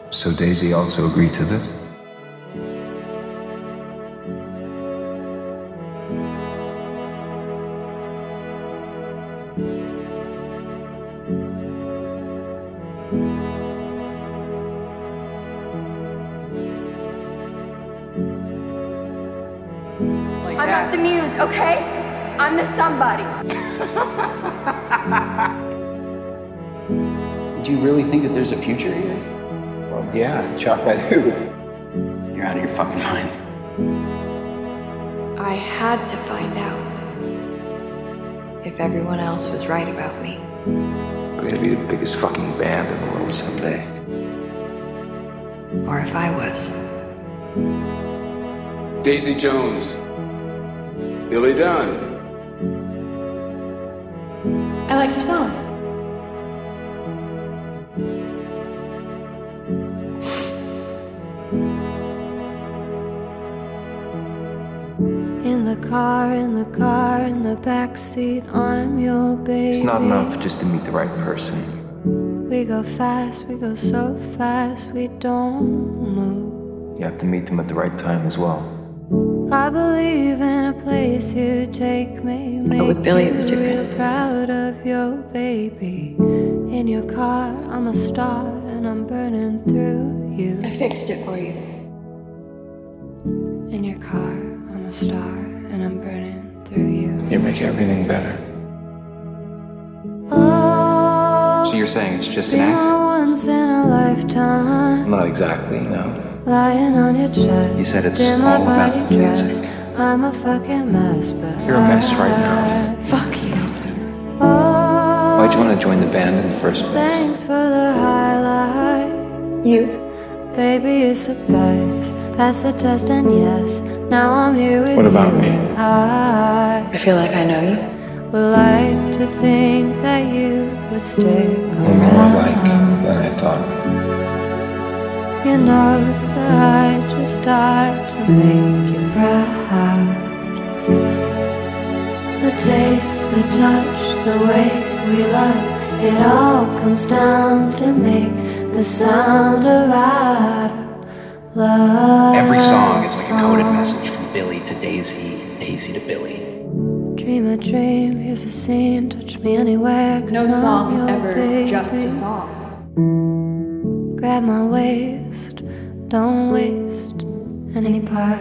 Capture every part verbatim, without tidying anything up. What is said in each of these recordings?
So Daisy also agreed to this? Like I'm not the muse, okay? I'm the somebody. Do you really think that there's a future here? Well, yeah, chalk I do. You're out of your fucking mind. I had to find out if everyone else was right about me. We're gonna be the biggest fucking band in the world someday. Or if I was. Daisy Jones. Billy Dunn. I like your song. In the car, in the car, in the backseat, I'm your baby. It's not enough just to meet the right person. We go fast, we go so fast, we don't move. You have to meet them at the right time as well. I believe in a place you take me. Make But with Billy, you it was different. real proud of your baby. In your car, I'm a star, and I'm burning through you. I fixed it for you. In your car, I'm a star, and I'm burning through you. You make everything better. Oh, So you're saying it's just an be my act? once in a lifetime. Not exactly, no. Lying on your chest. You said it's in my all about body the dress. music. I'm a fucking mess, but You're a mess right now. Fuck you. Oh, Why'd you want to join the band in the first place? thanks for the highlight. You. Baby, it's the best. Pass the test and yes, now I'm here with you. What about me? And I I feel like I know you. would like to think that you would stick You're more like around. than I thought. You know that I just died to make you proud. The taste, the touch, the way we love, it all comes down to make the sound of our love. Every song is like a coded message from Billy to Daisy, Daisy to Billy. Dream a dream, here's a scene, touch me anywhere. 'Cause No I'm song is your ever baby. just a song. Grab my waist, don't waste any part.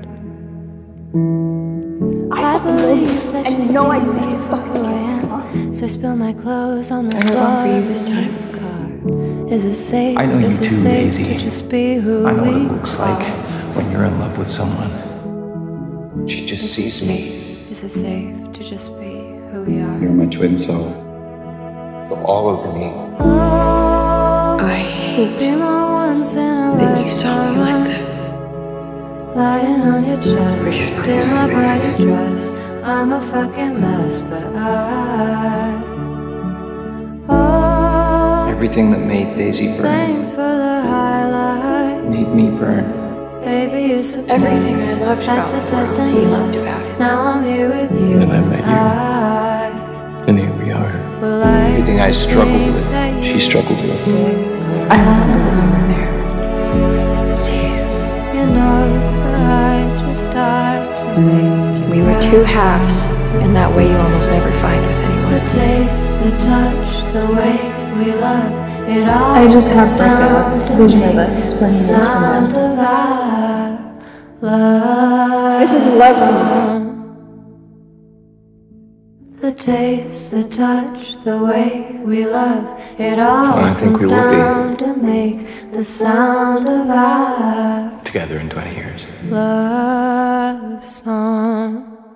I believe that and you you know I see do me that to for fucking who I stand am. So I spill my clothes on the I heard floor. one for you this time. Car. Is it safe? I know you Is it too, safe Daisy. to just be who I know what we it looks like when you're in love with someone. She just Is it sees me. safe? Is it safe to just be who we are? You're my twin soul. You're all over me. Oh, I hate be my once in a that you saw me like lifetime. that. Lying on your chest, Please, please, in my please. body dress. I'm a fucking mess, but I. Oh, Everything that made Daisy burn thanks for the highlight. made me burn. Baby, it's the Everything best. I loved Pass about the the test world, and he loved yes, about it. now I'm here with you. And I met you. I And here we are. would like Everything I to struggled think with, that she you struggled with. stick I remember when we were there. It's you. You know that I just died to make you We were proud. two halves, in that way you almost never find with The anyone. taste, the touch, the way we love, it all I just have comes like down a to vision make of us the playing this for sound them. of our love. This is a love song. The taste, the touch, the way we love, it all I think comes we will be. down to make the sound of our Together in twenty years. love song.